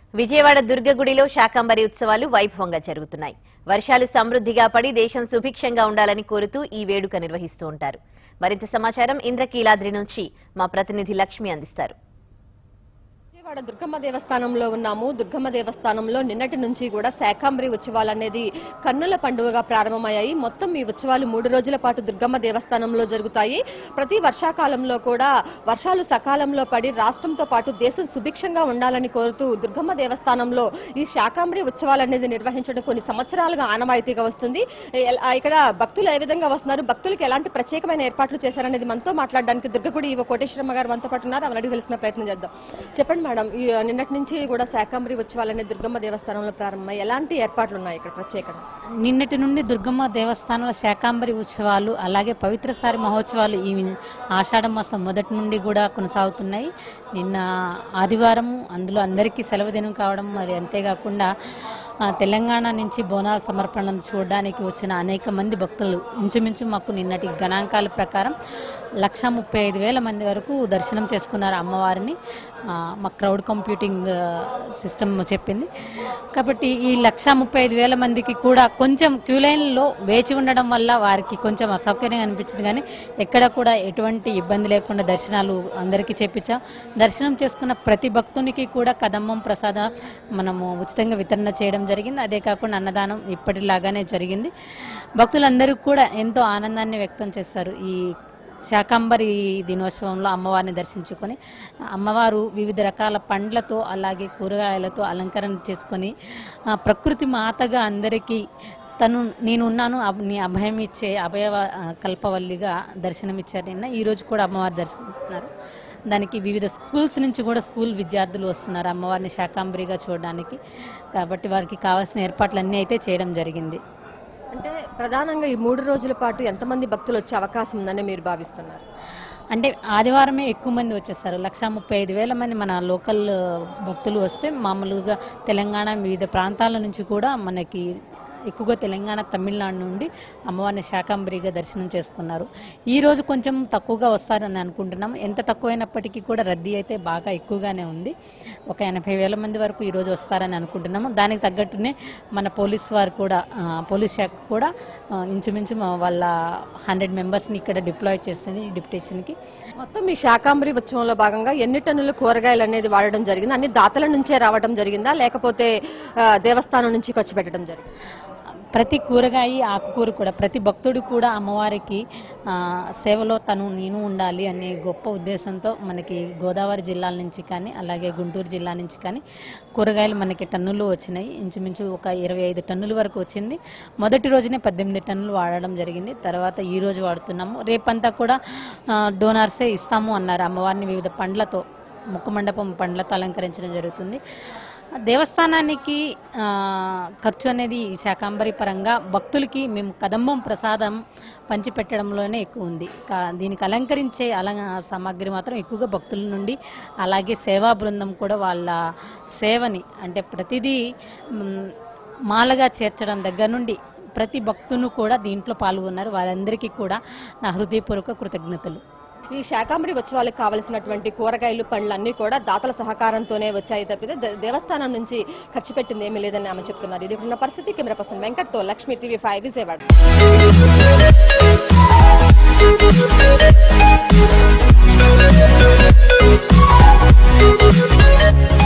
విజయవాడ దుర్గగుడిలో శాకంబరి ఉత్సవాలు వైభవంగా జరుగుతున్నాయి. వర్షాలు సమృద్ధిగా పడి దేశం సుభిక్షంగా ఉండాలని కోరుతూ ఈ వేడుక నిర్వహిస్తూ ఉంటారు. మరింత సమాచారం ఇంద్రకీలాద్రి నుంచి మా ప్రతినిధి లక్ష్మి అందిస్తారు. విజయవాడ దుర్గమ్మ దేవస్థానంలో ఉన్నాము. దుర్గమ్మ దేవస్థానంలో నిన్నటి నుంచి కూడా శాకంబరి ఉత్సవాలు అనేది కన్నుల పండుగగా ప్రారంభమయ్యాయి. మొత్తం ఈ ఉత్సవాలు 3 రోజుల పాటు దుర్గమ్మ దేవస్థానంలో జరుగుతాయి. ప్రతి వర్షాకాలంలో కూడా వర్షాలు సకాలంలో పడి రాష్ట్రంతో పాటు దేశం సుభిక్షంగా ఉండాలని కోరుతూ దుర్గమ్మ దేవస్థానంలో ఈ శాకంబరి ఉత్సవాలు అనేది నిర్వహించడం కొన్ని సంవత్సరాలుగా ఆనవాయితీగా వస్తుంది. ఇక్కడ భక్తులు ఏ విధంగా వస్తున్నారు, భక్తులకు ఎలాంటి ప్రత్యేకమైన ఏర్పాట్లు చేశారనేది మనతో మాట్లాడడానికి దుర్గగుడి ఈవో కోటేశ్వరమ్మ గారు మనతో పాటు ఉన్నారు. అవన్నీ తెలుసుకునే ప్రయత్నం చేద్దాం. చెప్పండి మేడం, నిన్నటి నుంచి కూడా శాకంబరి ఉత్సవాలనే దుర్గమ్మ దేవస్థానంలో ప్రారంభమై ఎలాంటి ఏర్పాట్లు ఉన్నాయి ఇక్కడ ప్రత్యేకంగా? నిన్నటి నుండి దుర్గమ్మ దేవస్థానంలో శాకంబరి ఉత్సవాలు అలాగే పవిత్రసారి మహోత్సవాలు ఈ ఆషాఢ మాసం మొదటి నుండి కూడా కొనసాగుతున్నాయి. నిన్న ఆదివారం, అందులో అందరికీ సెలవు దినం కావడం, మరి అంతేకాకుండా తెలంగాణ నుంచి బోనాల సమర్పణను చూడడానికి వచ్చిన అనేక మంది భక్తులు ఇంచుమించు మాకు నిన్నటి గణాంకాల ప్రకారం 135,000 మంది వరకు దర్శనం చేసుకున్నారు అమ్మవారిని. మా క్రౌడ్ కంప్యూటింగ్ సిస్టమ్ చెప్పింది. కాబట్టి ఈ 135,000 మందికి కూడా కొంచెం క్యూ లైన్లో వేచి ఉండడం వల్ల వారికి కొంచెం అసౌకర్యం అనిపించింది, కానీ ఎక్కడ కూడా ఎటువంటి ఇబ్బంది లేకుండా దర్శనాలు అందరికీ చేపించాం. దర్శనం చేసుకున్న ప్రతి భక్తునికి కూడా కదంబం ప్రసాదం మనము ఉచితంగా వితరణ చేయడం జరిగింది. అదే కాకుండా అన్నదానం ఇప్పటిలాగానే జరిగింది. భక్తులందరూ కూడా ఎంతో ఆనందాన్ని వ్యక్తం చేస్తారు. ఈ శాకంబరి దినోత్సవంలో అమ్మవారిని దర్శించుకొని అమ్మవారు వివిధ రకాల పండ్లతో అలాగే కూరగాయలతో అలంకరణ చేసుకొని ప్రకృతి మాతగా అందరికీ నేనున్నాను నీ అభయం ఇచ్చే అభయ కల్పవల్లిగా దర్శనమిచ్చారు. నిన్న ఈరోజు కూడా అమ్మవారు దర్శనమిస్తున్నారు. దానికి వివిధ స్కూల్స్ నుంచి కూడా స్కూల్ విద్యార్థులు వస్తున్నారు అమ్మవారిని శాకంబరిగా చూడడానికి. కాబట్టి వారికి కావాల్సిన ఏర్పాట్లన్నీ అయితే చేయడం జరిగింది. అంటే ప్రధానంగా ఈ 3 రోజుల పాటు ఎంతమంది భక్తులు వచ్చే అవకాశం ఉందని మీరు భావిస్తున్నారు? అంటే ఆదివారమే ఎక్కువ మంది వచ్చేస్తారు. 135,000 మంది మన లోకల్ భక్తులు వస్తే, మామూలుగా తెలంగాణ వివిధ ప్రాంతాల నుంచి కూడా మనకి ఎక్కువగా తెలంగాణ, తమిళనాడు నుండి అమ్మవారిని శాకంబరిగా దర్శనం చేసుకున్నారు. ఈరోజు కొంచెం తక్కువగా వస్తారని అనుకుంటున్నాం. ఎంత తక్కువైనప్పటికీ కూడా రద్దీ అయితే బాగా ఎక్కువగానే ఉంది. ఒక 80,000 మంది వరకు ఈరోజు వస్తారని అనుకుంటున్నాము. దానికి తగ్గట్టునే మన పోలీస్ వారు కూడా, పోలీస్ శాఖ కూడా ఇంచుమించు వాళ్ళ 100 మెంబర్స్ని ఇక్కడ డిప్లాయ్ చేస్తుంది డిప్యుటేషన్కి. మొత్తం ఈ శాకంబరి ఉత్సవంలో భాగంగా ఎన్ని టన్నుల కూరగాయలు అనేది వాడడం జరిగింది? అన్ని దాతల నుంచే రావడం జరిగిందా, లేకపోతే దేవస్థానం నుంచి ఖర్చు పెట్టడం జరిగింది? ప్రతి కూరగాయ, ఆకుకూర కూడా ప్రతి భక్తుడు కూడా అమ్మవారికి సేవలో నేను ఉండాలి అనే గొప్ప ఉద్దేశంతో మనకి గోదావరి జిల్లాల నుంచి కానీ అలాగే గుంటూరు జిల్లా నుంచి కానీ కూరగాయలు మనకి టన్నులు వచ్చినాయి. ఇంచుమించు ఒక 25 టన్నుల వరకు వచ్చింది. మొదటి రోజునే 18 టన్నులు వాడడం జరిగింది. తర్వాత ఈ రోజు వాడుతున్నాము. రేపంతా కూడా డోనార్సే ఇస్తాము అన్నారు. అమ్మవారిని వివిధ పండ్లతో, ముఖ మండపం పండ్లతో అలంకరించడం జరుగుతుంది. దేవస్థానానికి ఖర్చు అనేది శాకంబరి పరంగా భక్తులకి మేము కదంబం ప్రసాదం పంచిపెట్టడంలోనే ఎక్కువ ఉంది. దీనికి అలంకరించే సామాగ్రి మాత్రం ఎక్కువగా భక్తుల నుండి, అలాగే సేవా బృందం కూడా వాళ్ళ సేవని, అంటే ప్రతిదీ మాలగా చేర్చడం దగ్గర నుండి ప్రతి భక్తును కూడా దీంట్లో పాల్గొన్నారు. వారందరికీ కూడా నా హృదయపూర్వక కృతజ్ఞతలు. ఈ శాకంబరి ఉత్సవాలకు కావలసినటువంటి కూరగాయలు, పండ్లు అన్ని కూడా దాతల సహకారంతోనే వచ్చాయి తప్పితే దేవస్థానం నుంచి ఖర్చు పెట్టింది ఏమీ లేదని ఆమె చెప్తున్నారు. ఇది ఉన్న పరిస్థితి. కెమెరా పర్సన్ వెంకట్తో లక్ష్మి, TV5 విజయవాడ.